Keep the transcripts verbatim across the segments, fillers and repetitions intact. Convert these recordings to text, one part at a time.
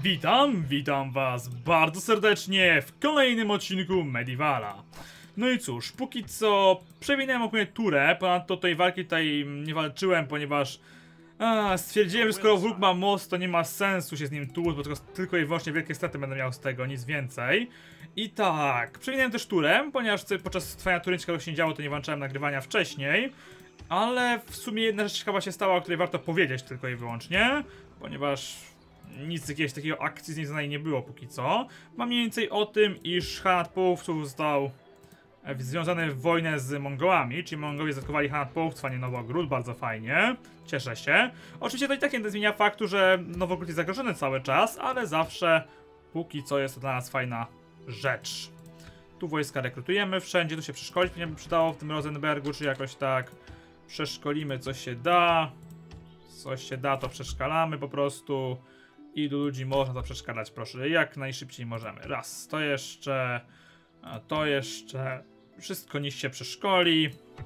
Witam, witam was bardzo serdecznie w kolejnym odcinku Medievala. No i cóż, póki co przewinąłem ogólnie turę, ponadto tej walki tutaj nie walczyłem, ponieważ a, stwierdziłem, że skoro wróg ma most, to nie ma sensu się z nim tłuc, bo tylko, tylko i wyłącznie wielkie straty będę miał z tego, nic więcej. I tak, przewinąłem też turę, ponieważ podczas trwania tury niczego się nie działo, to nie włączałem nagrywania wcześniej. Ale w sumie jedna rzecz ciekawa się stała, o której warto powiedzieć tylko i wyłącznie, ponieważ nic jakiegoś takiego akcji związanej nie było póki co. Mam mniej więcej o tym, iż Hanat Połowców został związany w wojnę z Mongołami, czyli Mongołowie zaatakowali Hanat Połowców, a nie Nowogród, bardzo fajnie, cieszę się. Oczywiście to i tak nie zmienia faktu, że Nowogród jest zagrożony cały czas, ale zawsze póki co jest to dla nas fajna rzecz. Tu wojska rekrutujemy wszędzie, tu się przeszkolić mnie by przydało w tym Rosenbergu, czy jakoś tak. Przeszkolimy co się da. Co się da, to przeszkalamy po prostu. Ilu ludzi można to przeszkalać, proszę, jak najszybciej możemy. Raz, to jeszcze, a to jeszcze, wszystko niech się przeszkoli.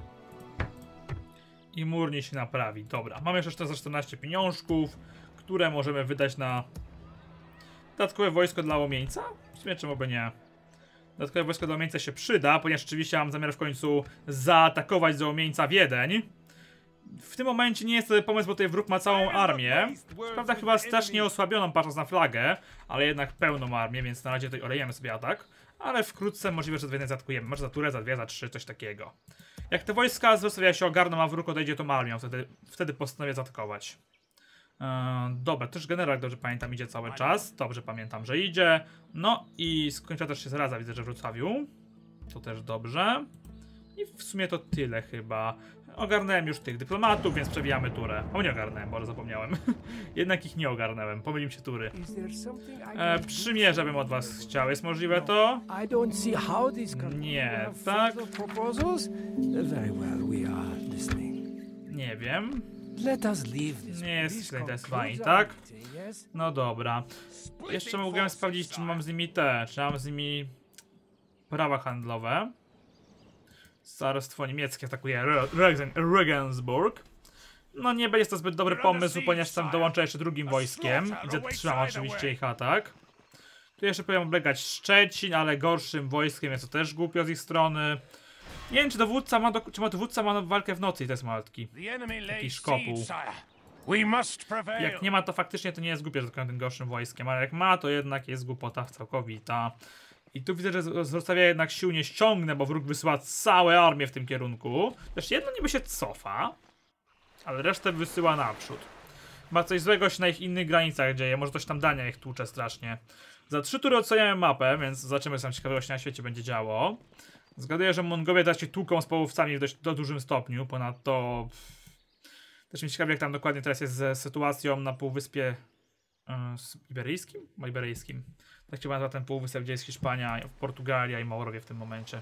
I mur niech się naprawi. Dobra, mamy jeszcze za czternaście pieniążków, które możemy wydać na dodatkowe wojsko dla Łomieńca? W sumie czemu by nie? Dodatkowe wojsko dla Łomieńca się przyda, ponieważ rzeczywiście mam zamiar w końcu zaatakować za Łomieńca Wiedeń. W tym momencie nie jest to pomysł, bo tutaj wróg ma całą armię. Prawda, chyba strasznie osłabioną patrząc na flagę, ale jednak pełną armię, więc na razie tutaj olejemy sobie atak. Ale wkrótce możliwe, że Wiedeń zaatakujemy. Może za turę, za dwie, za trzy, coś takiego. Jak te wojska z Wrocławia się ogarną, a wróg odejdzie tą armią, wtedy, wtedy postanowię zaatakować. Eee, dobra, też generał, dobrze pamiętam, idzie cały czas. Dobrze pamiętam, że idzie. No i skończyła też się zaraza, widzę, że w Wrocławiu. To też dobrze. I w sumie to tyle chyba. Ogarnąłem już tych dyplomatów, więc przewijamy turę. O, nie ogarnąłem, może zapomniałem. Jednak ich nie ogarnąłem, pomyliłem się tury. E, przymierze bym od was chciał, jest możliwe to? Nie, tak? Nie wiem. Nie jest zainteresowani, tak? No dobra. Jeszcze mogłem sprawdzić, czy mam z nimi te, czy mam z nimi prawa handlowe. Carstwo niemieckie atakuje Regensburg. No nie będzie to zbyt dobry pomysł, ponieważ tam dołączę jeszcze drugim wojskiem i zatrzymam oczywiście ich atak. Tu jeszcze powiem oblegać Szczecin, ale gorszym wojskiem jest to też głupio z ich strony. Nie wiem, czy dowódca ma, do, czy ma dowódca ma walkę w nocy i to jest malutki. Taki szkopuł. Jak nie ma, to faktycznie to nie jest głupie, że atakują tym gorszym wojskiem, ale jak ma, to jednak jest głupota całkowita. I tu widzę, że z Wrocławia jednak sił nie ściągnę, bo wróg wysyła całe armię w tym kierunku. Też jedno niby się cofa, ale resztę wysyła naprzód. Ma coś złego się na ich innych granicach dzieje, może coś tam Dania ich tłucze strasznie. Za trzy tury oceniamy mapę, więc zobaczymy, co tam ciekawego się na świecie będzie działo. Zgaduję, że Mongowie też się tłuką z połowcami w dość do dużym stopniu, ponadto też mi ciekawi, jak tam dokładnie teraz jest z sytuacją na półwyspie yy, iberyjskim? No, iberyjskim. Tak się nazywa ten półwysep, gdzie jest Hiszpania, Portugalia i Maurowie w tym momencie.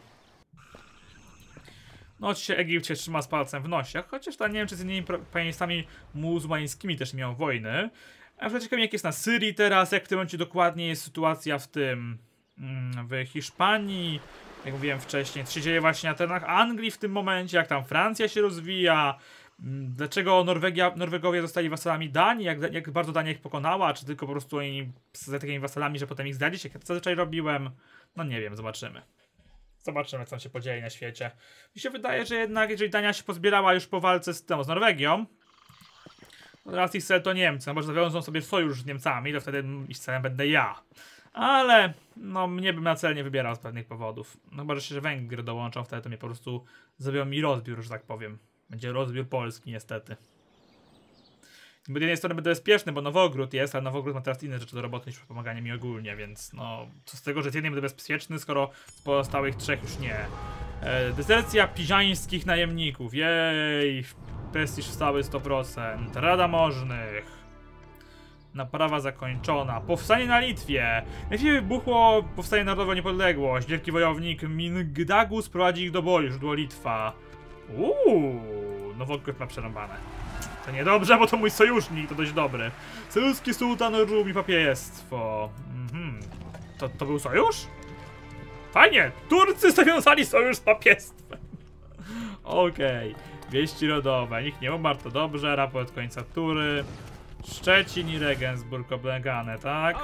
No oczywiście Egipt się trzyma z palcem w nosie, chociaż tam nie wiem, czy z innymi państwami muzułmańskimi też miał wojny. A w ciekawe, jak jest na Syrii teraz, jak w tym momencie dokładnie jest sytuacja w tym, w Hiszpanii, jak mówiłem wcześniej, co się dzieje właśnie na terenach Anglii w tym momencie, jak tam Francja się rozwija. Dlaczego Norwegia, Norwegowie zostali wasalami Danii? Jak, jak bardzo Dania ich pokonała? Czy tylko po prostu oni z takimi wasalami, że potem ich zdradzić? Jak ja to zazwyczaj robiłem? No nie wiem, zobaczymy. Zobaczymy, co tam się podzieje na świecie. Mi się wydaje, że jednak, jeżeli Dania się pozbierała już po walce z, tą, z Norwegią, to teraz ich cel to Niemcy. No bo zawiążą sobie sojusz z Niemcami, to wtedy ich celem będę ja. Ale no mnie bym na cel nie wybierał z pewnych powodów. No chyba, że się Węgry dołączą, wtedy to mnie po prostu zrobią mi rozbiór, że tak powiem. Będzie rozbiór Polski niestety. Bo z jednej strony będę bezpieczny, bo Nowogród jest, ale Nowogród ma teraz inne rzeczy do roboty niż pomaganie mi ogólnie, więc no co z tego, że z jednej będę bezpieczny, skoro z pozostałych trzech już nie. E, dezercja piżańskich najemników, jej, prestiż stały sto procent, Rada Możnych, naprawa zakończona, powstanie na Litwie, najpierw wybuchło powstanie narodowe niepodległość, wielki wojownik Mingdagus prowadzi ich do boju, źródło Litwa. Uuu, Nowogród ma przerąbane. To niedobrze, bo to mój sojusznik, to dość dobry. Celuski sułtan lubi papieństwo. Mhm. To, to był sojusz? Fajnie! Turcy zawiązali sojusz z papiestwem. Okej. Okay. Wieści rodowe. Nikt nie umarł, to dobrze. Raport końca tury. Szczecin i Regensburg oblegane, tak?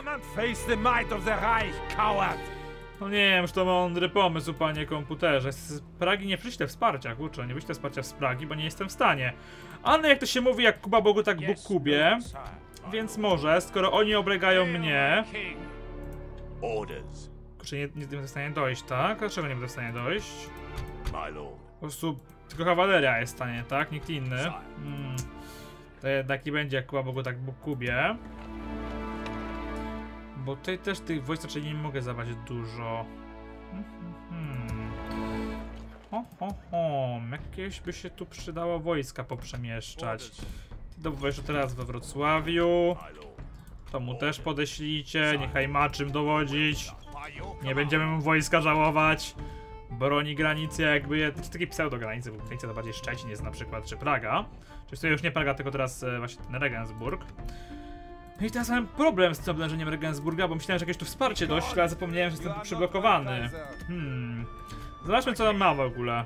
No nie wiem, czy to mądry pomysł, panie komputerze. Z Pragi nie przyślę wsparcia, kurczę, nie wyślę wsparcia z Pragi, bo nie jestem w stanie. Ale jak to się mówi, jak Kuba Bogu, tak Bóg Kubie. Więc może, skoro oni oblegają mnie... Kurczę, nie, nie będę w stanie dojść, tak? Dlaczego nie będę w stanie dojść? Po prostu tylko kawaleria jest w stanie, tak? Nikt inny. Hmm. To jednak nie będzie jak Kuba Bogu, tak Bóg Kubie. Bo tutaj też tych wojsk raczej nie mogę zabrać dużo. Hmm. Ho, ho, ho. Jakieś by się tu przydało wojska poprzemieszczać. Ty dobujesz teraz we Wrocławiu. To mu też podeślijcie. Niechaj ma czym dowodzić. Nie będziemy mu wojska żałować. Broni granicy jakby je... Czy takie pseudo granice, bo granice to bardziej Szczecin jest na przykład, czy Praga. Czyli to już nie Praga, tylko teraz e, właśnie ten Regensburg. No i teraz mam problem z tym oblężeniem Regensburga, bo myślałem, że jakieś tu wsparcie dość, ale zapomniałem, że jestem tu przyblokowany. Hmm. Zobaczmy, co on ma w ogóle.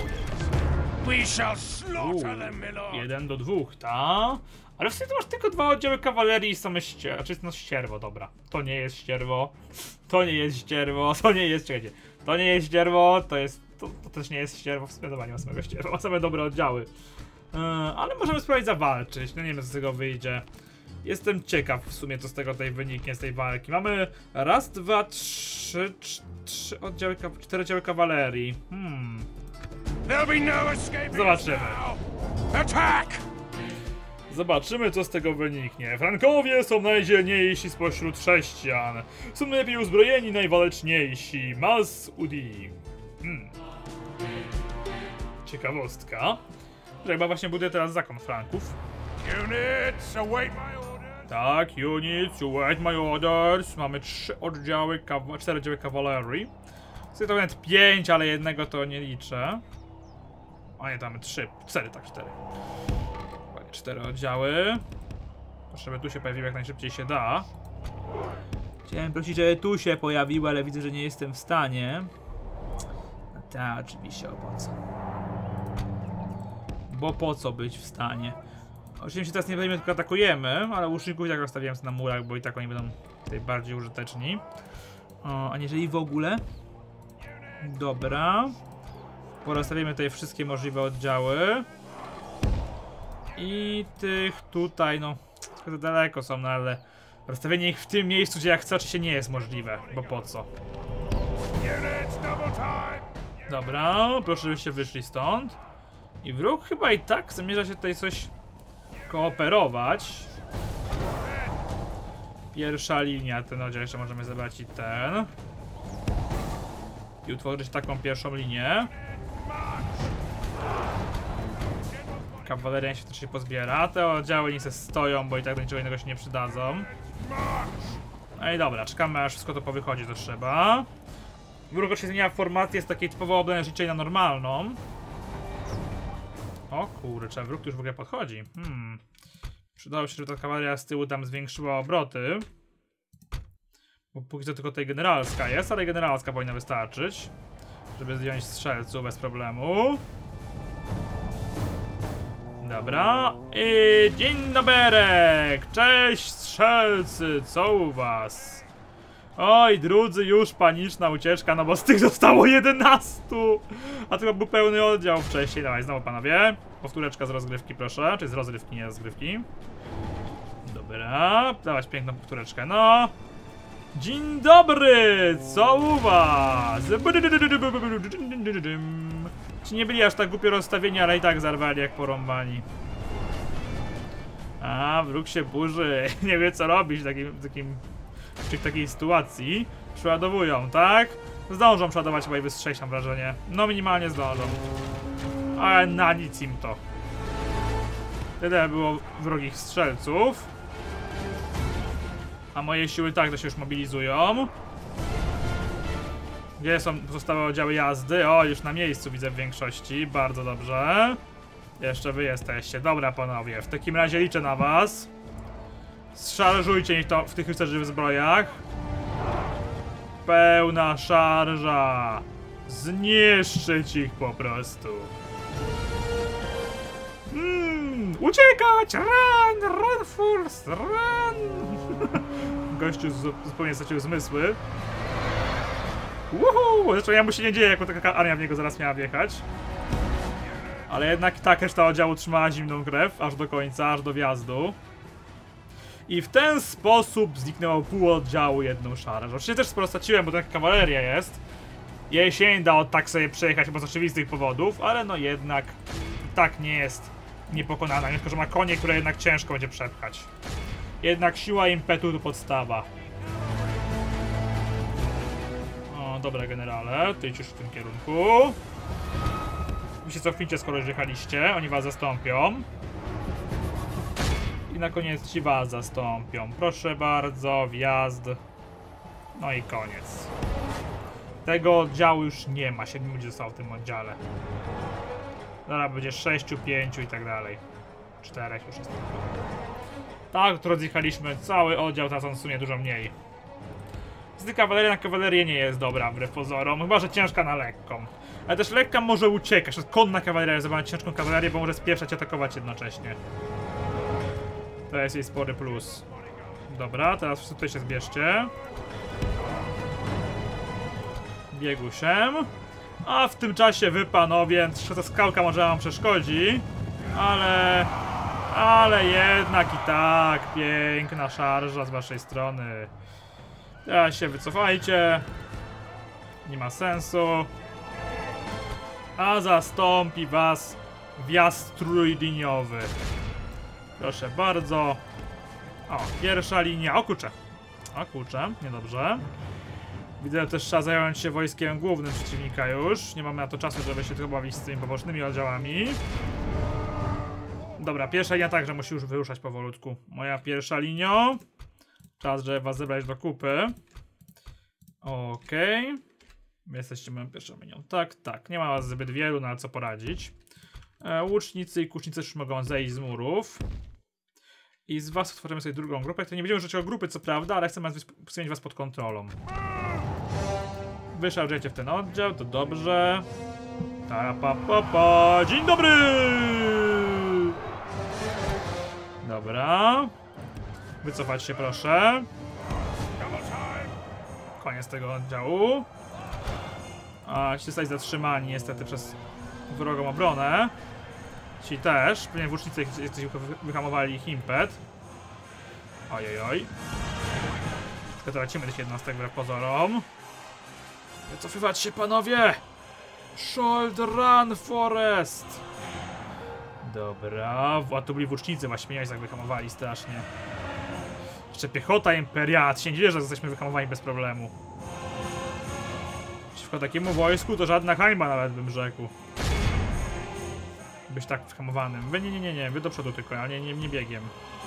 Uuu, jeden do dwóch, ta? Ale w sumie to masz tylko dwa oddziały kawalerii i same ścierwo. Znaczy, no ścierwo, dobra. To nie jest ścierwo. To nie jest ścierwo. To nie jest, czekajcie. To nie jest ścierwo, to jest... To, to też nie jest ścierwo, w sumie dobra, nie ma samego ścierwa, ma same dobre oddziały. Yy, ale możemy spróbować zawalczyć, no nie wiem, co z tego wyjdzie. Jestem ciekaw w sumie, co z tego tutaj wyniknie, z tej walki. Mamy raz, dwa, trzy, trzy oddziały, cztery oddziały kawalerii. Hmm. Zobaczymy. Zobaczymy, co z tego wyniknie. Frankowie są najdzielniejsi spośród chrześcijan. Są najlepiej uzbrojeni, najwaleczniejsi. Mas Udi. Hmm. Ciekawostka. Że chyba właśnie buduje teraz zakon Franków. Units, await my orders. Tak, units, await my orders. Mamy trzy oddziały, cztery oddziały kawalerii. Sobie to nawet pięć, ale jednego to nie liczę. A nie, tam mamy trzy, cztery, tak, cztery. Cztery oddziały. Proszę, żeby tu się pojawiło jak najszybciej się da. Chciałem prosić, żeby tu się pojawiło, ale widzę, że nie jestem w stanie. No tak, oczywiście, o po co? Bo po co być w stanie? Oczywiście teraz nie będziemy, tylko atakujemy, ale łuczników i tak rozstawiłem na murach, bo i tak oni będą tutaj bardziej użyteczni. O, aniżeli w ogóle. Dobra. Porozstawimy tutaj wszystkie możliwe oddziały. I tych tutaj, no, trochę daleko są, no ale rozstawienie ich w tym miejscu, gdzie ja chcę, oczywiście nie jest możliwe, bo po co? Dobra, proszę, żebyście wyszli stąd. I wróg chyba i tak zamierza się tutaj coś kooperować. Pierwsza linia, ten oddział jeszcze możemy zebrać i ten. I utworzyć taką pierwszą linię. Kawaleria się też się pozbiera. Te oddziały nie se stoją, bo i tak do niczego innego się nie przydadzą. No i dobra, czekamy aż wszystko to powychodzi, to trzeba. Wróg oczywiście zmienia formację z takiej typowo oblężniczej na normalną. O kurczę, wróg tu już w ogóle podchodzi. Hmm. Przydało się, żeby ta kawaleria z tyłu tam zwiększyła obroty. Bo póki co tylko tutaj generalska jest, ale generalska powinna wystarczyć, żeby zdjąć strzelców bez problemu. Dobra. I dzień doberek! Cześć strzelcy, co u was? Oj, drudzy, już paniczna ucieczka, no bo z tych zostało jedenastu! A to był pełny oddział wcześniej. Dawaj, znowu panowie. Powtóreczka z rozgrywki, proszę. Czy z rozrywki, nie z rozgrywki. Dobra, dawać piękną powtóreczkę, no. Dzień dobry! Co u was? Ci nie byli aż tak głupio rozstawieni, ale i tak zarwali jak porąbani. A, wróg się burzy. Nie wie co robić w takim, w takim, w takiej sytuacji. Przeładowują, tak? Zdążą przeładować, chyba i wystrzelić, mam wrażenie. No minimalnie zdążą. Ale na nic im to. Tyle było wrogich strzelców. A moje siły tak to się już mobilizują. Gdzie są pozostałe oddziały jazdy? O, już na miejscu widzę w większości. Bardzo dobrze. Jeszcze wy jesteście. Dobra panowie, w takim razie liczę na was. Szarżujcie ich to w tych rycerzy w zbrojach. Pełna szarża. Zniszczyć ich po prostu. Mm, Uciekać! Run! Run, fools! Run! Gościu zupełnie stracił zmysły. Woohoo! Zresztą ja mu się nie dzieje, jako taka armia w niego zaraz miała wjechać. Ale jednak tak reszta oddziału trzymała zimną krew, aż do końca, aż do wjazdu. I w ten sposób zniknęło pół oddziału jedną szarżą. Oczywiście też sporo straciłem, bo to jak kawaleria jest. Jej się nie da tak sobie przejechać, bo z oczywistych powodów, ale no jednak i tak nie jest niepokonana, tylko że ma konie, które jednak ciężko będzie przepchać. Jednak siła impetu to podstawa. O, dobra generale, ty idziesz w tym kierunku. Wy się cofnijcie, skoro już jechaliście, oni was zastąpią. I na koniec ci was zastąpią. Proszę bardzo, wjazd. No i koniec. Tego oddziału już nie ma, siedmiu ludzi zostało w tym oddziale. Zaraz będzie sześciu, pięciu i tak dalej. Czterech już jest. Tak, tu rozjechaliśmy cały oddział, teraz on w sumie dużo mniej. Z kawaleria na kawalerię nie jest dobra, wbrew pozorom, chyba że ciężka na lekką. Ale też lekka może uciekać, konna kawaleria jest zobaczyć ciężką kawalerię, bo może spieszać i atakować jednocześnie. To jest jej spory plus. Dobra, teraz wszyscy tutaj się zbierzcie. Biegusiem. A w tym czasie wy panowie, ta skałka może wam przeszkodzi, ale... Ale jednak i tak, piękna szarża z waszej strony. Teraz się wycofajcie. Nie ma sensu. A zastąpi was wjazd trójliniowy. Proszę bardzo. O, pierwsza linia. O kurczę. O kurczę, niedobrze. Widzę, że też trzeba zająć się wojskiem głównym przeciwnika już. Nie mamy na to czasu, żeby się tylko bawić z tymi pobocznymi oddziałami. Dobra, pierwsza linia także musi już wyruszać powolutku. Moja pierwsza linia. Czas, żeby was zebrać do kupy. Okej. Okay. Wy jesteście moją pierwszą linią. Tak, tak. Nie ma was zbyt wielu, no ale co poradzić. E, łucznicy i kusznicy już mogą zejść z murów. I z was stworzymy sobie drugą grupę. To nie będziemy użyć o grupy, co prawda, ale chcemy mieć was pod kontrolą. Wyszarżujecie w ten oddział, to dobrze. Ta pa pa pa. Dzień dobry! Dobra. Wycofać się proszę. Koniec tego oddziału. A ci zostali zatrzymani niestety przez wrogą obronę. Ci też. Pewnie włócznicy wyhamowali ich impet. Ojojoj. Tylko tracimy tych jednostek wbrew pozorom. Wycofywać się panowie! Should run forest! Dobra, a tu byli włócznicy, właśnie jak wyhamowali strasznie. Jeszcze piechota imperiat, się nie dziwię, że jesteśmy wyhamowani bez problemu. Przeciwko takiemu wojsku to żadna hańba nawet bym rzekł. Być tak wyhamowanym. Wy nie, nie, nie, nie, wy do przodu tylko, ale nie, nie, nie biegiem.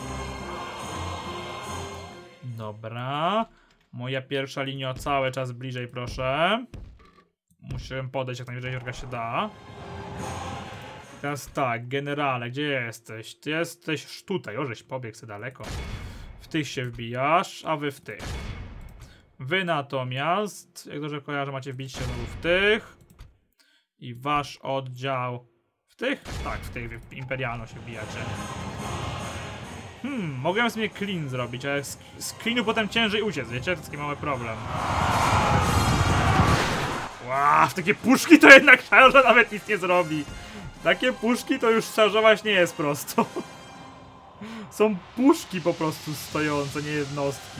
Dobra. Moja pierwsza linia cały czas bliżej, proszę. Musiałem podejść jak najwyżej, jak się da. Teraz tak, generale, gdzie jesteś? Ty jesteś tutaj, o żeś pobiegł sobie daleko. W tych się wbijasz, a wy w tych. Wy natomiast, jak dobrze kojarzę, macie wbić się znowu w tych. I wasz oddział w tych? Tak, w tych imperialno się wbijacie. Hmm, mogłem sobie clean zrobić, ale z, z cleanu potem ciężej uciec, wiecie? To jest taki mały problem. Wow, w takie puszki to jednak szarża nawet nic nie zrobi. Takie puszki to już szarżować nie jest prosto. Są puszki po prostu stojące, nie jednostki.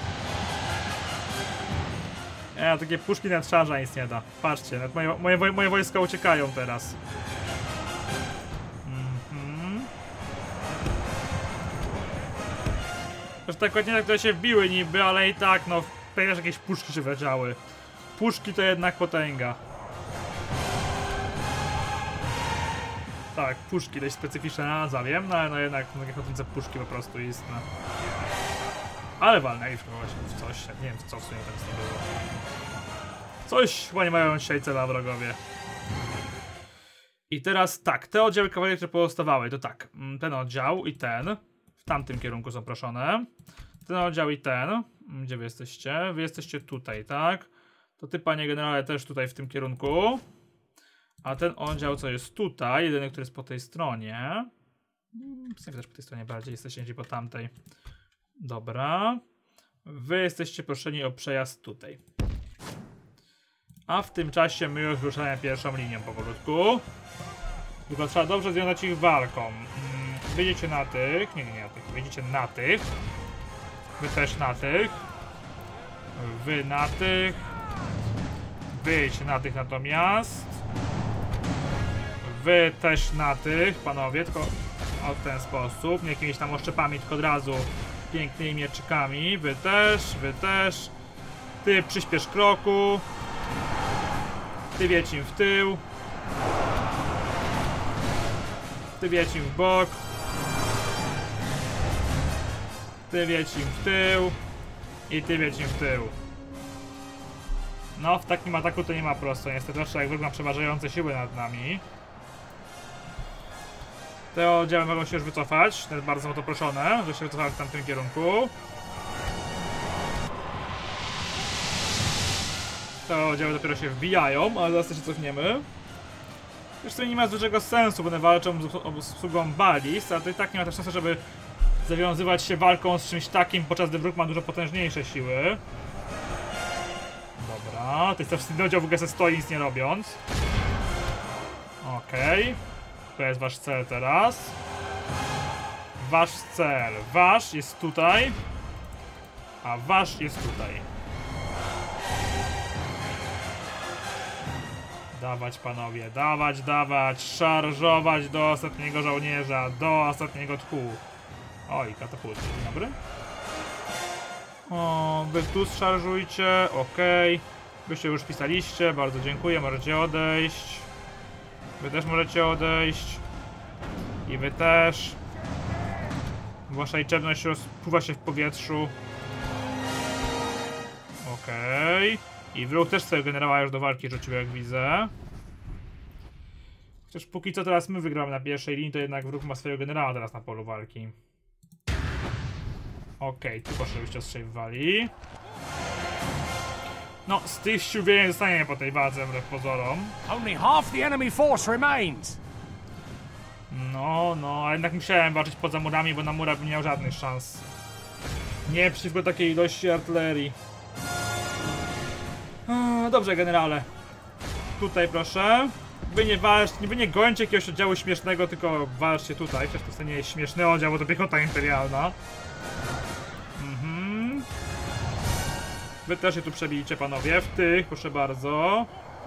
Nie, takie puszki nawet szarża nic nie da. Patrzcie, nawet moje, moje, moje wojska uciekają teraz. Mhm. Już tak ładnie tak, które się wbiły niby, ale i tak no, też jakieś puszki się wledziały. Puszki to jednak potęga. Tak, puszki, dość specyficzna nazwa, wiem, no ale no jednak takie chodzące puszki po prostu istne. Ale walnęli w coś, nie wiem co w sumie tam z tym było. Coś chyba nie mają dzisiaj cela wrogowie. I teraz tak, te oddziały kawalerii, które pozostawały, to tak, ten oddział i ten, w tamtym kierunku są proszone. Ten oddział i ten, gdzie wy jesteście? Wy jesteście tutaj, tak? To ty, panie generale, też tutaj w tym kierunku. A ten oddział, co jest tutaj, jedyny, który jest po tej stronie, Wy też po tej stronie bardziej jesteście niż po tamtej. Dobra. Wy jesteście proszeni o przejazd tutaj. A w tym czasie my już ruszamy pierwszą linią powolutku. Tylko trzeba dobrze związać ich walką. Wyjdziecie na tych. Nie, nie, nie na tych. Wyjdziecie na tych. Wy też na tych. Wy na tych. Wyjdźcie na tych natomiast. Wy też na tych, panowie, tylko w ten sposób. Nie jakimiś tam oszczepami, tylko od razu pięknymi mieczykami. Wy też, wy też. Ty przyspiesz kroku. Ty wieć im w tył. Ty wieć im w bok. Ty wieć im w tył. I ty wieć im w tył. No, w takim ataku to nie ma prosto, niestety, zwłaszcza jak wróg ma przeważające siły nad nami. Te oddziały mogą się już wycofać, to jest bardzo o to proszone, że się wycofały w tamtym kierunku. Te oddziały dopiero się wbijają, ale zaraz się cofniemy. Już to nie ma dużego sensu, bo one walczą z obsługą balist, ale to i tak nie ma też sensu, żeby zawiązywać się walką z czymś takim, podczas gdy wróg ma dużo potężniejsze siły. Dobra, to jest też oddział w ogóle se stoi nic nie robiąc. Okej. Okay. To jest wasz cel teraz. Wasz cel. Wasz jest tutaj. A wasz jest tutaj. Dawać panowie, dawać, dawać. Szarżować do ostatniego żołnierza. Do ostatniego tchu. Oj, katapulty, dzień dobry. O, wy tu szarżujcie, okej. Okay. Wy się już pisaliście, bardzo dziękuję, możecie odejść. Wy też możecie odejść. I wy też. Wasza liczebność rozpływa się w powietrzu. Okej. Okay. I wróg też sobie generała już do walki rzucił, jak widzę. Chociaż póki co teraz my wygramy na pierwszej linii, to jednak wróg ma swojego generała teraz na polu walki. Okej, okay, tu proszę byście ostrzeliwali. No, z tych sił nie zostaniemy po tej walce, wbrew pozorom. Only half the enemy force remains. No, no, a jednak musiałem walczyć poza murami, bo na murach bym nie miał żadnych szans. Nie przeciwko takiej ilości artylerii. O, dobrze, generale. Tutaj proszę. Wy nie walczcie, wy nie gońcie jakiegoś oddziału śmiesznego, tylko walczcie tutaj. Przecież to nie jest śmieszny oddział, bo to piechota imperialna. Mhm. Wy też się tu przebijcie, panowie. W tych, proszę bardzo.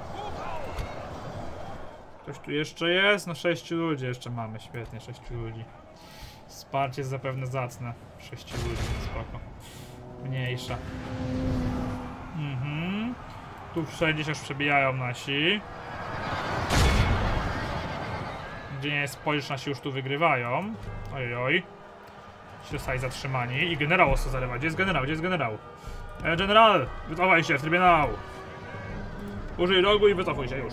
Ktoś tu jeszcze jest? No sześciu ludzi jeszcze mamy, świetnie, sześciu ludzi. Wsparcie jest zapewne zacne. Sześciu ludzi, spoko. Mniejsza. Mhm. Tu wszędzie się już przebijają nasi. Gdzie nie spojrzysz, nasi już tu wygrywają. Ojoj. Ci zostali zatrzymani. I generał ostro zarywa. Gdzie jest generał? Gdzie jest generał? E, general! Wycofaj się w trybie now! Użyj rogu i wycofuj się już.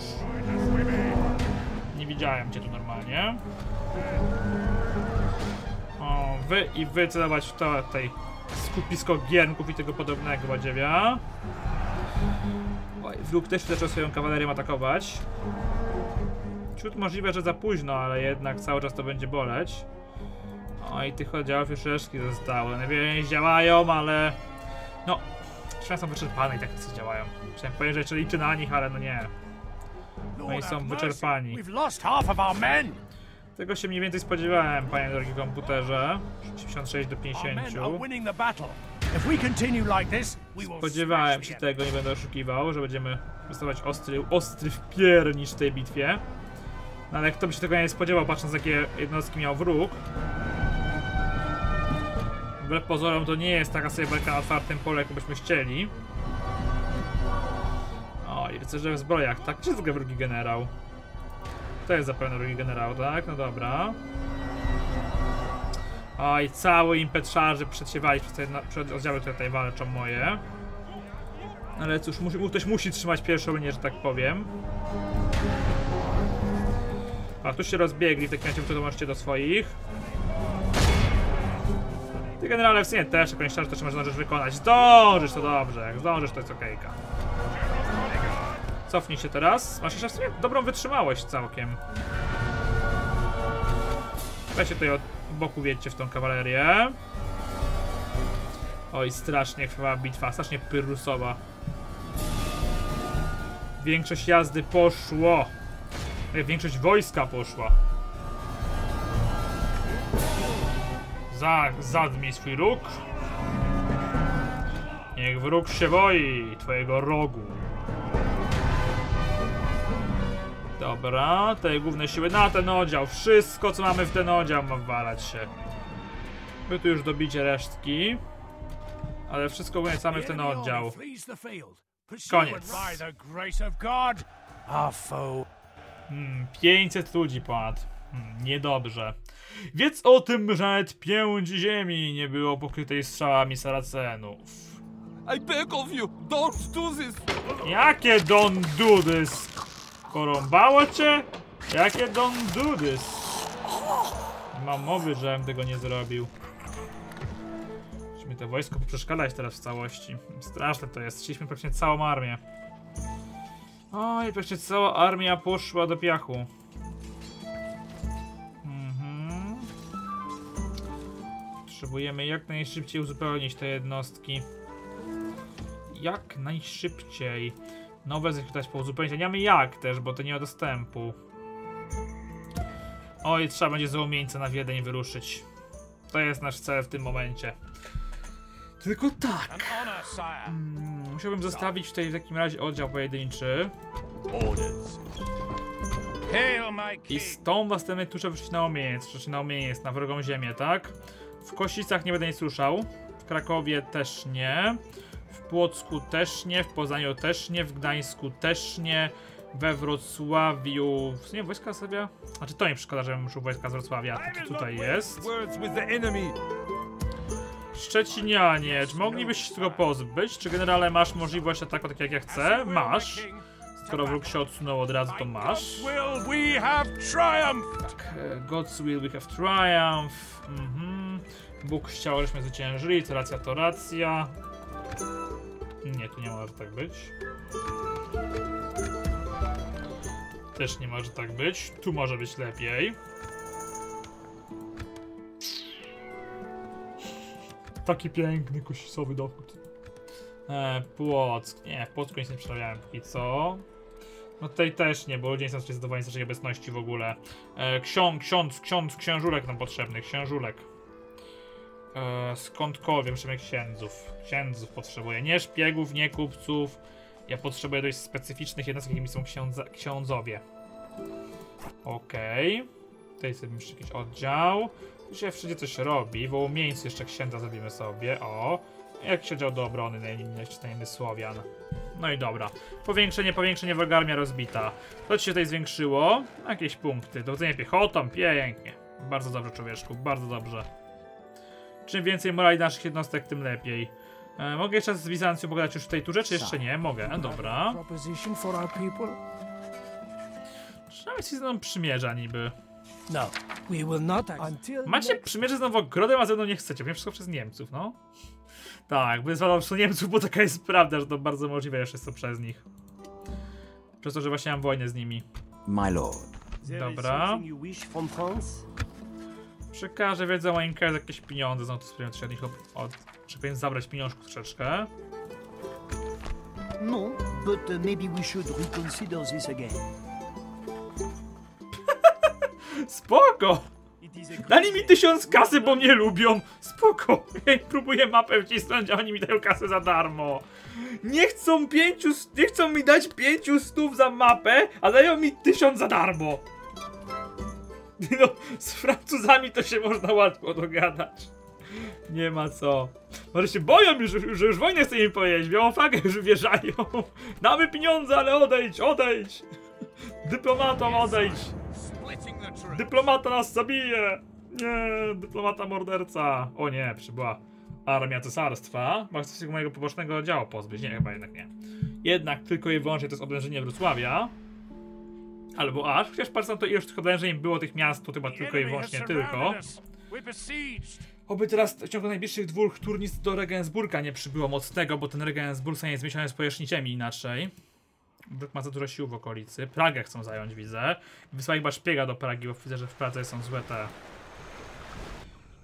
Nie widziałem cię tu normalnie. O, wy i wy celować w to tutaj skupisko giernków i tego podobnego badziewia. Oj, wróg też zaczął swoją kawalerię atakować. Ciut możliwe, że za późno, ale jednak cały czas to będzie boleć. Oj, tych oddziałów już resztki zostały. One nie działają, ale... No, przynajmniej są wyczerpane i tak nic działają. Chciałem powiedzieć, że jeszcze liczę na nich, ale no nie. Oni są wyczerpani. Tego się mniej więcej spodziewałem, panie drogi komputerze. osiemdziesiąt sześć do pięćdziesięciu. Spodziewałem się tego, nie będę oszukiwał, że będziemy wystawać ostry, ostry wpiernicz w tej bitwie. No ale kto by się tego nie spodziewał, patrząc jakie jednostki miał wróg. Wbrew pozorom to nie jest taka sobie walka na otwartym polu, jak byśmy chcieli. O, i rycerze w zbrojach, tak? Gdzie jest drugi generał? To jest zapewne drugi generał, tak? No dobra. Oj, cały impet szarży przedsiewali przed oddziały, które tutaj walczą moje. Ale cóż, musi, ktoś musi trzymać pierwszą linię, że tak powiem. A tu się rozbiegli, w takim razie przetłumaczcie do swoich. Ty generale w sumie też jakąś szarż też możesz wykonać. Zdążysz, to dobrze, jak zdążysz to jest okejka. Cofnij się teraz. Masz jeszcze w sumie dobrą wytrzymałość całkiem. Weźcie tutaj od boku, wiedźcie w tą kawalerię. Oj, strasznie krwawa bitwa, strasznie pyrrusowa. Większość jazdy poszło. Większość wojska poszła. Za, zadmij swój róg. Niech wróg się boi twojego rogu. Dobra, te główne siły na ten oddział. Wszystko, co mamy w ten oddział, ma walać się. My tu już dobicie resztki. Ale wszystko umiejęcamy w ten oddział. Koniec. Hmm, pięćset ludzi ponad. Hmm, niedobrze. Wiedz o tym, że nawet pięć ziemi nie było pokrytej strzałami Saracenów. I beg of you, don't do this! Jakie don't do this? Porąbało cię? Jakie don't do this? Nie mam mowy, żebym tego nie zrobił. Musimy to wojsko poprzeszkadać teraz w całości. Straszne to jest. Chcieliśmy praktycznie całą armię. Oj, praktycznie cała armia poszła do piachu. Mhm. Potrzebujemy jak najszybciej uzupełnić te jednostki. Jak najszybciej. Nowe zrekrutać po uzupełnieniu. Nie mamy jak też, bo to nie ma dostępu. Oj, trzeba będzie z Łomieńca na Wiedeń wyruszyć. To jest nasz cel w tym momencie. Tylko tak. Hmm, musiałbym zostawić tutaj w takim razie oddział pojedynczy. I z tą następnej tusze wrócić na Łomieniec. Przecież na Łomieniec, na wrogą ziemię, tak? W Koszicach nie będę nic ruszał. W Krakowie też nie. W Płocku też nie. W Poznaniu też nie. W Gdańsku też nie. We Wrocławiu... W sumie wojska sobie... Znaczy to mi przeszkadza, żebym ruszył wojska z Wrocławia. To, to tutaj jest. Szczecinianie, czy moglibyście się tego pozbyć? Czy generale masz możliwość ataku tak jak ja chcę? Masz. Skoro wróg się odsunął od razu, to masz. Tak, God's will we have triumph. Mhm. Bóg chciał, żeśmy zwyciężyli. To racja, to racja. Nie, tu nie może tak być. Też nie może tak być. Tu może być lepiej. Taki piękny, kosisowy dochód. E, Płock. Nie, w Płocku nic nie przerabiałem póki co. No tutaj też nie, bo ludzie nie są zadowoleni z naszej obecności w ogóle. E, ksiąg, ksiądz, ksiądz, księżulek nam potrzebny, księżulek. E, skądkolwiek, potrzebuję księdzów. Księdzów potrzebuję, nie szpiegów, nie kupców. Ja potrzebuję dość specyficznych jednostek, jakimi są ksiądze, ksiądzowie. Okej. Okay. Tutaj sobie jeszcze jakiś oddział. Tu się wszędzie coś robi, bo umieńcy jeszcze księdza zrobimy sobie, o. Jak się dział do obrony na inny Słowian. No i dobra. Powiększenie, powiększenie, wroga armia rozbita. To ci się tutaj zwiększyło. Jakieś punkty. Dowodzenie piechotą, pięknie. Bardzo dobrze, człowieczku, bardzo dobrze. Czym więcej morali naszych jednostek, tym lepiej. E, mogę jeszcze z Bizancją pogadać już w tej turze, czy jeszcze nie? Mogę, e, dobra. Przynajmniej się ze mną przymierza niby. No, we will not Macie przymierze z Nowogrodem, a ze mną nie chcecie, bo wszystko przez Niemców, no. Tak, wyzwalam przez Niemców, bo taka jest prawda, że to bardzo możliwe jeszcze jest to przez nich. Przez to, że właśnie mam wojnę z nimi. My lord. Dobra. Przekażę wiedzę o moim kraju jakieś pieniądze, no to spróbuję od nich od, że powinien zabrać pieniążków troszeczkę. No, but uh, maybe we should reconsider this again. Spoko! Dali mi tysiąc kasy, bo mnie lubią. Spoko. Ja próbuję mapę wcisnąć, a oni mi dają kasę za darmo. Nie chcą pięciu, nie chcą mi dać pięciu stów za mapę, a dają mi tysiąc za darmo. No, z Francuzami to się można łatwo dogadać. Nie ma co. Może się boją już, że już wojnę chce im powiedzieć. Białą flagę już wjeżdżają. Damy pieniądze, ale odejdź, odejdź. Dyplomatom odejdź. Dyplomata nas zabije. Nie, dyplomata morderca. O nie, przybyła armia cesarstwa. Bo chcę się mojego pobocznego działu pozbyć. Nie, chyba jednak nie. Jednak tylko i wyłącznie to jest oblężenie Wrocławia. Albo aż, chociaż patrząc na to, ilość tych oblężeń było tych miast, to chyba tylko i wyłącznie tylko. Oby teraz w ciągu najbliższych dwóch turnis do Regensburga nie przybyło mocnego, bo ten Regensburg nie jest zmieszany z pojaśnicami inaczej. Wróg ma za dużo sił w okolicy. Pragę chcą zająć, widzę. Wysłali chyba szpiega do Pragi, bo widzę, że w Pradze są złe te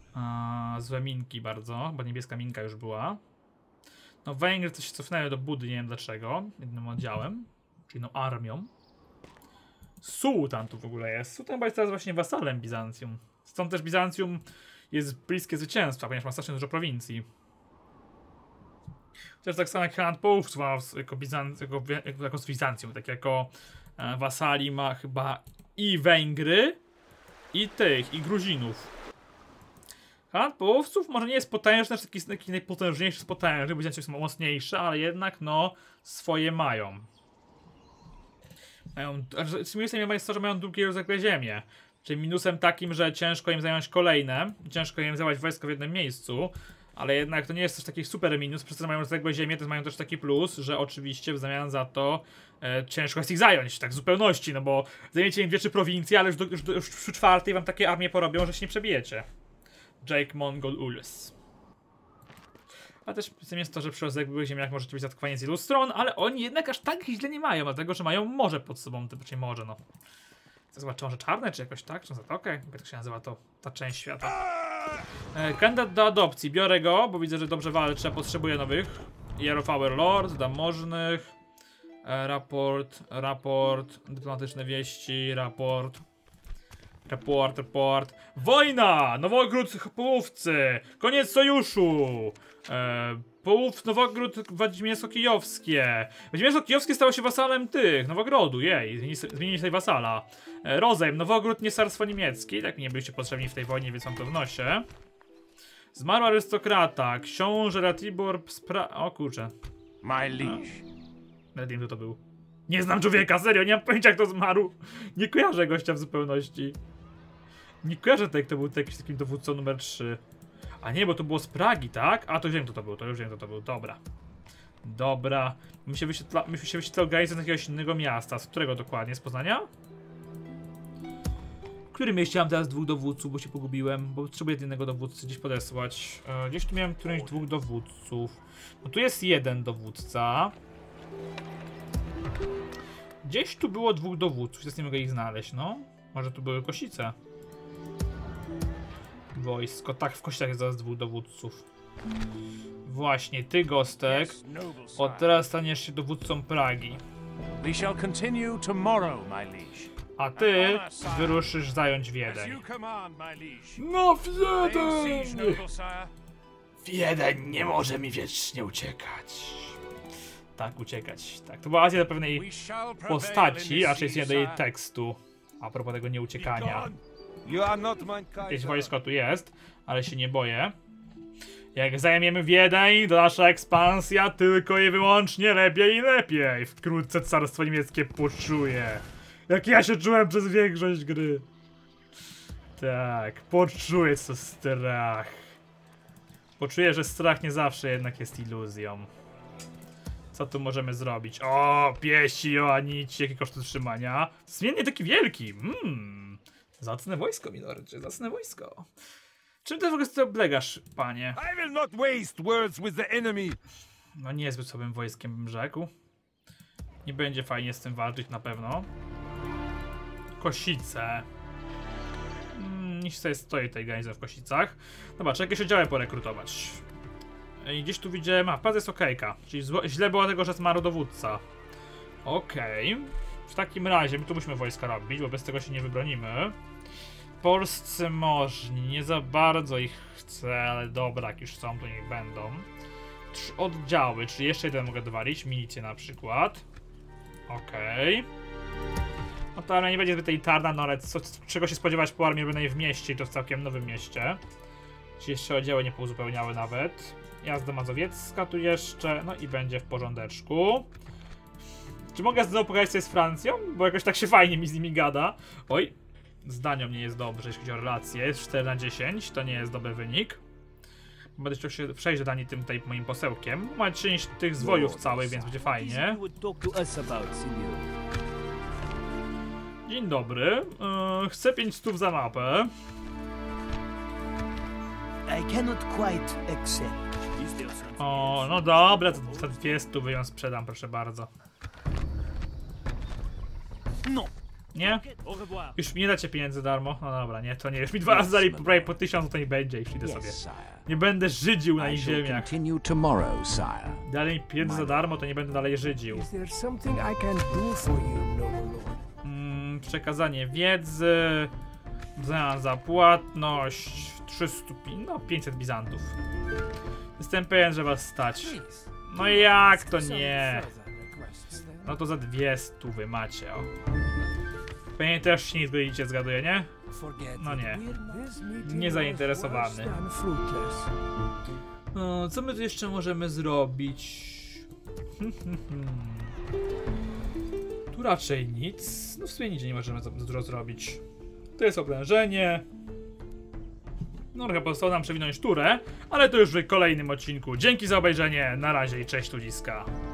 A, złe minki bardzo, bo niebieska minka już była. No Węgry to się cofnęły do Budy, nie wiem dlaczego. Jednym oddziałem, czyli jedną armią. Sułtan tu w ogóle jest. Sułtan chyba jest teraz właśnie wasalem Bizancjum. Stąd też Bizancjum jest bliskie zwycięstwa, ponieważ ma strasznie dużo prowincji. Chociaż tak samo jak Han Połówców ma jako, Bizanc jako, jako, jako z Bizancjum, tak jako e, wasali ma chyba i Węgry, i tych, i Gruzinów. Han Połówców może nie jest potężny, taki, taki najpotężniejszy z potężnych, Bizancjum są mocniejsze, ale jednak no swoje mają. Mają, minusem jest to, że mają długie rozległe ziemię. Czyli minusem takim, że ciężko im zająć kolejne, ciężko im zająć wojsko w jednym miejscu, ale jednak to nie jest też taki super minus, przez to, że mają rozległe ziemię, to mają też taki plus, że oczywiście w zamian za to e, ciężko jest ich zająć, tak w zupełności, no bo zajmiecie im dwie trzy prowincje, ale już, do, już, do, już przy czwartej wam takie armie porobią, że się nie przebijecie. Jake Mongol Uls. A też tym jest to, że przy rozległych ziemiach możecie być zaatakowanie z wielu stron, ale oni jednak aż tak źle nie mają, dlatego że mają morze pod sobą, to raczej morze, no. To chyba Morze Czarne, czy jakoś tak? Czy Zatokę? Jak tak się nazywa to, ta część świata. E, kandydat do adopcji. Biorę go, bo widzę, że dobrze walczy, a potrzebuję nowych. Yeropower Lord, zamożnych. E, raport, raport, dyplomatyczne wieści, raport. Raport, raport. Wojna! Nowogród Połówcy! Koniec sojuszu! E, Połów, Nowogród, Włodzimiersko-Kijowskie. Włodzimiersko-Kijowskie stało się wasalem tych, Nowogrodu, jej, zmienili, zmienili sobie wasala. E, Rozejm, Nowogród, Cesarstwo Niemieckie, tak mi nie byliście potrzebni w tej wojnie, więc wam to wnoszę. Zmarł arystokrata, książę Ratibor spra... O kurczę. My liege. Nawet nie wiem, kto to był. Nie znam człowieka, serio, nie mam pojęcia, jak to zmarł. Nie kojarzę gościa w zupełności. Nie kojarzę tego, kto był jakiś takim dowódcą numer trzy. A nie, bo to było z Pragi, tak? A to już wiem, kto to był, to już wiem, kto to był. Dobra. Dobra. My się wyświetla, my się wyświetla organizacja z jakiegoś innego miasta. Z którego dokładnie? Z Poznania? W którym mieście mam teraz dwóch dowódców, bo się pogubiłem, bo potrzebuję jednego dowódcy gdzieś podesłać. E, gdzieś tu miałem któryś dwóch dowódców. No tu jest jeden dowódca. Gdzieś tu było dwóch dowódców, teraz nie mogę ich znaleźć, no. Może tu były Kosice. Wojsko, tak, w Kościach jest zaraz dwóch dowódców. Właśnie, ty, Gostek, od teraz staniesz się dowódcą Pragi. We shall continue tomorrow, my liege. A ty wyruszysz zająć Wiedeń. No Wiedeń! Wiedeń nie może mi wiecznie uciekać. Tak, uciekać. Tak, to była Azja do pewnej postaci, a raczej jest nie do jej tekstu. A propos tego nieuciekania. Jakieś wojsko tu jest, ale się nie boję. Jak zajmiemy Wiedeń, to nasza ekspansja tylko i wyłącznie lepiej i lepiej. Wkrótce Carstwo Niemieckie poczuje. Jak ja się czułem przez większość gry. Tak, poczuję co strach. Poczuję, że strach nie zawsze jednak jest iluzją. Co tu możemy zrobić? O, piesi, Joanici, jakie koszty trzymania. Zmiennie taki wielki. Mmm. Zacne wojsko, milordzie, zacne wojsko. Czym ty w ogóle sobie oblegasz, panie? I will not waste words with the enemy. No niezbyt słabym wojskiem, bym rzekł. Nie będzie fajnie z tym walczyć na pewno. Kosice. Mm, niech sobie stoi tej garnizon w Kosicach. Dobra, trzeba jakieś oddziały porekrutować. I gdzieś tu widziałem, a pas jest okejka. Czyli zło, źle było tego, że zmarł dowódca. Okej. Okay. W takim razie, my tu musimy wojska robić, bo bez tego się nie wybronimy. Polscy możni, nie za bardzo ich chcę, ale dobra, jak już są, to niech będą. Trzy oddziały, czyli jeszcze jeden mogę dowalić, milicję na przykład. Okej. Okay. No to armia nie będzie zbyt elitarna, no ale co, czego się spodziewać po armii robionej w mieście i to w całkiem nowym mieście. Czy jeszcze oddziały nie pouzupełniały nawet. Jazda mazowiecka tu jeszcze, no i będzie w porządeczku. Czy mogę znowu pogadać sobie z Francją? Bo jakoś tak się fajnie mi z nimi gada. Oj, z Danią nie jest dobrze, jeśli chodzi o relacje. Jest cztery na dziesięć, to nie jest dobry wynik. Będę chciał się przejść do Danii tym tutaj moim posełkiem. Ma część tych zwojów całych, więc będzie fajnie. Dzień dobry. Yy, chcę pięć stów za mapę. I cannot quite accept. O, no dobra, to za dwie stówy ją sprzedam, proszę bardzo. No. Nie? Już mi nie dacie pieniędzy darmo? No dobra, nie, to nie. Już mi dwa razy dali prawie po tysiąc, to nie będzie. Już idę sobie. Yes, sire. Nie będę żydził na I ich shall ziemiach. continue tomorrow, sire. Dali mi pieniędzy za darmo, to nie będę dalej żydził. Is there something I can do for you, noble lord? Mm, przekazanie wiedzy. Za, za płatność. trzysta, no pięćset bizantów. Jestem pewien, że was stać. No jak to nie? No to za dwie stówy macie, o. Pewnie też się nie zgodzicie, zgaduję, nie? No nie. Nie zainteresowany. No, co my tu jeszcze możemy zrobić? Tu raczej nic. No w sumie nigdzie nie możemy dużo zrobić. To jest oblężenie. No chyba pozostało nam przewinąć turę, ale to już w kolejnym odcinku. Dzięki za obejrzenie, na razie i cześć ludziska.